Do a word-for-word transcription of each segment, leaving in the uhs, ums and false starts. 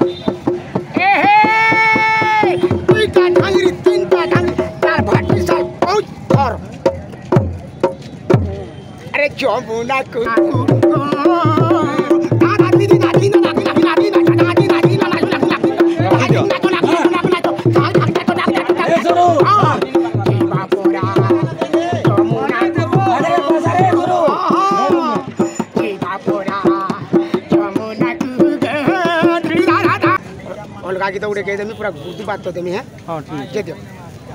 अरे जमुना को अलगा गीत उड़े कह देमी पूरा गुर्दी बात तो देमी है। हां ठीक है दियो।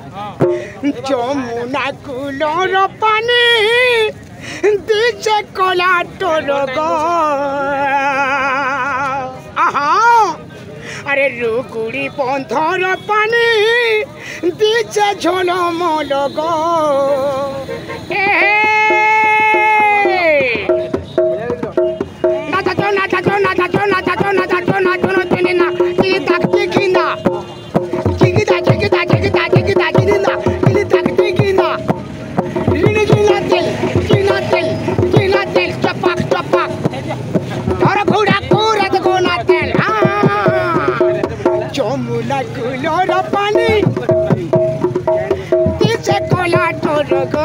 जमुना कुलोर पानी दिचे कोला टोरगो आहा अरे रुकुड़ी पंथर पानी दिचे झोलो मोलगो ए नाचा तो नाचा तो नाचा तो नाचा तो नाचा तो नाचा तो तेने ना ये ताकती खिंदा चिगिदा चिगिदा चिगिदा चिगिदा चिगिदा ये ताकती खिंदा लीने जिला तेल जिला तेल जिला तेल चपाक चपाक और घोड़ा घोड़ा तो गोना तेल हाँ जमुना कुलोर पानी दिचे कोला टोरगो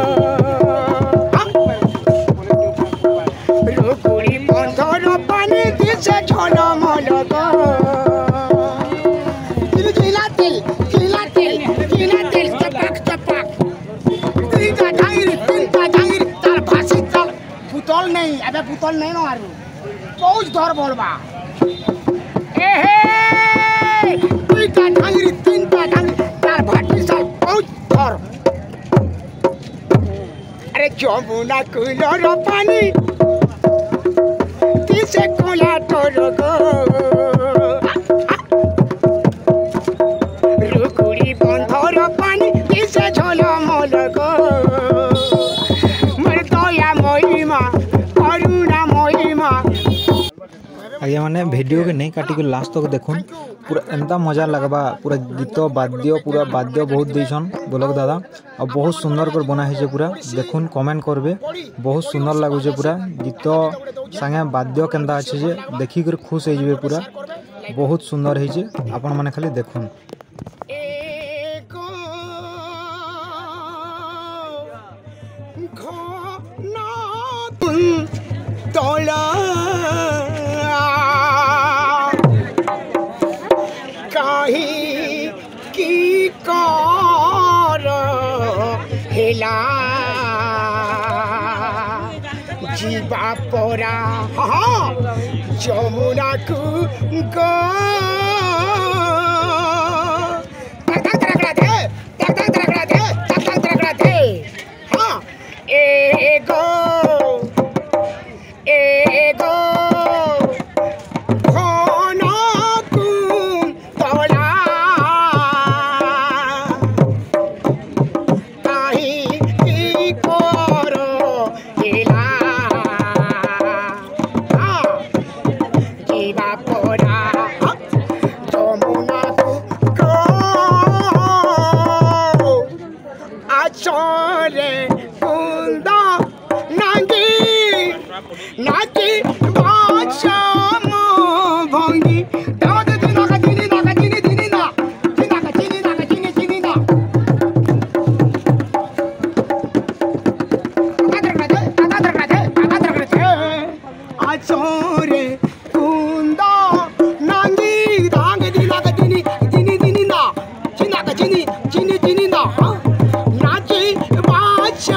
रुकुड़ी पंथर पानी दिचे झोलो मोलगो जिला तेल जिला तेल जिला तेल चपाक चपाक तीनटा जांगिरी तीनटा जांगिरी तार भासी चल पुतल नहीं अबे पुतल नहीं ना मारू पहुंच धर बोलबा ए हे तीनटा जांगिरी तीनटा जांगिरी तार भासी चल पहुंच धर अरे जमुना कुलोर पानी दिचे कोला टोरगो रुकुड़ी पंथर पानी दिचे झोलो मोलगो मोर दया महिमा करुणा महिमा। आगे मैंने वीडियो के नहीं काटी लास्ट तक देखुन पूरा एमता मजा लगवा पूरा गीत बाद्य पूरा बाद्य बहुत देसन गोलक दादा और बहुत सुंदर कर बना है पूरा देखुन कमेंट करबे बहुत सुंदर लगुचे पूरा गीत संगे बाद्य केंदा अच्छे जे देखी कर खुश हो जाए पूरा बहुत सुंदर है आपण माने खाली देखुन तोला काही की कर हेला जीवा परा हाँ जमुना को गो तक तक तरकड़ा दे तक तक तरकड़ा दे तक तक तरकड़ा दे हाँ एगो एगो खाना कुम तोला काही की करो हेला हाँ जीवा परा जमुना को गो आचरे कुंदा नांगी नाची बादशा मो भंगी दाद दिना का दिनी ना का दिनी दिनी ना दिना का दिनी ना का दिनी दिनी ना आदर करते आदर करते आदर करते आचोरे कुंदा नांगी दांग दिना का दिनी दिनी दिनी ना दिना का दिनी दिनी दिनी ना नाची बादशा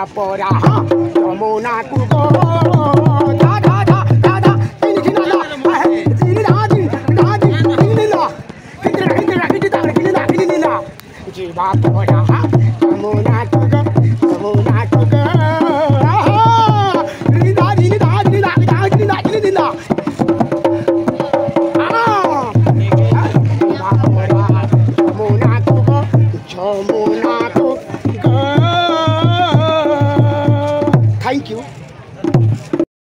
pora ha yamuna ku go da da da da da tin khina la tin da din da din tin la hindra hindra hindra hindra hindra jiva pora ha yamuna ku go yamuna ku go ri da din da din da da din da din da ah jiva pora yamuna ku go yamuna ku go. Thank you.